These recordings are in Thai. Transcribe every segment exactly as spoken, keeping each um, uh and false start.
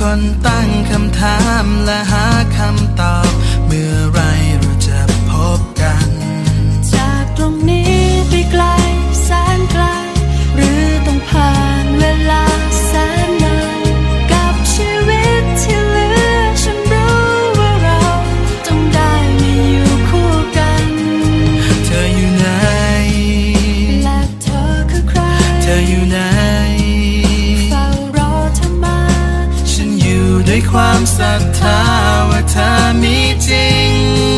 คนตั้งคำถามและหาคำตอบเมื่อไรเราจะพบกันจากตรงนี้ไปไกลแสนไกลหรือต้องผ่านเวลาแสนนานกับชีวิตที่เหลือฉันรู้ว่าเราต้องได้มาอยู่คู่กันเธออยู่ไหนและเธอคือใครเธออยู่ไหนเฝ้ารอเธอมาฉันอยู่ด้วยความศรัทธาว่าเธอมีจริง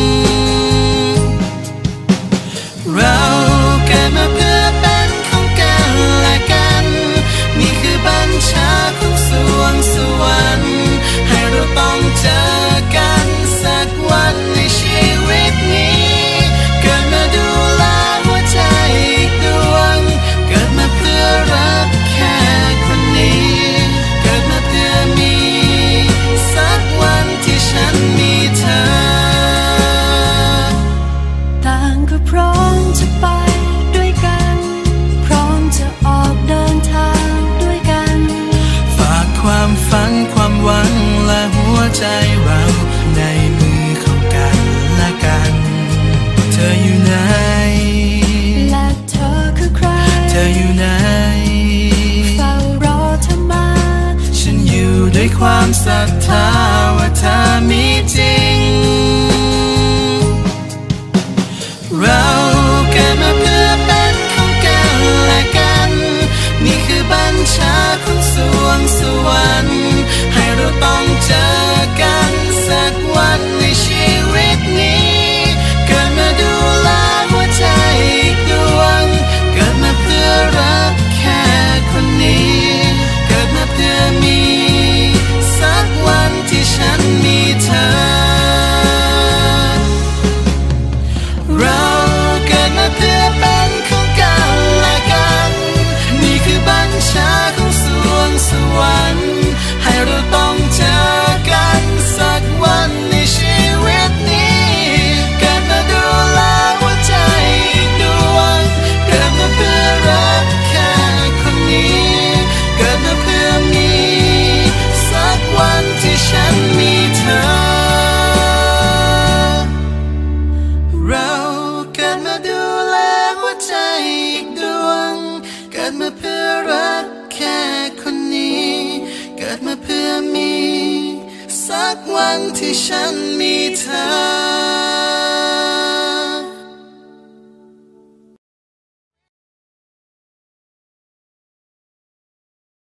เราเกิดมาเพื่อเป็นของกันและกันนี่คือบัญชาของสวงสวรรค์ให้เราต้องเจอกันสักวันในชีวิตนี้เกิดมาดูแลหัวใจอีกดวงเกิดมาเพื่อรักแค่คนนี้เกิดมาเพื่อมีสักวันที่ฉันมีเธอต่างก็พร้อมจะไปด้วยกันพร้อมจะออกเดินทางด้วยกันฝากความฝันความหวังและหัวใจเราในมือของกันและกันเธออยู่ไหนและเธอคือใครเธออยู่ไหนเฝ้ารอเธอมาฉันอยู่ด้วยความศรัทธาว่าเธอมีจริงเราเกิดมาเพื่อเป็นของกันและกันนี่คือบัญชาของสวงสวรรค์ให้เราต้องเจอกันสักวันในชีวิตนี้เกิดมาดูแลหัวใจอีกดวงเกิดมาเพื่อรักแค่คนนี้เกิดมาเพื่อมีสักวันที่ฉันมีเธอเราเกิดมาเพื่อเป็นของกันและกันนี่คือบัญชาของสวงสวรรค์ให้เราต้องเจอกันสักวันในชีวิตนี้เกิดมาดูแลหัวใจอีกดวงเกิดมาเพื่อรักแค่คนนี้เกิดมาเพื่อมีสักวันที่ฉันมีเธอเราเกิดมาดูแลหัวใจอีกดวงเกิดมาเพื่อรักแค่คนนี้เกิดมาเพื่อมีสักวันที่ฉันมีเธอ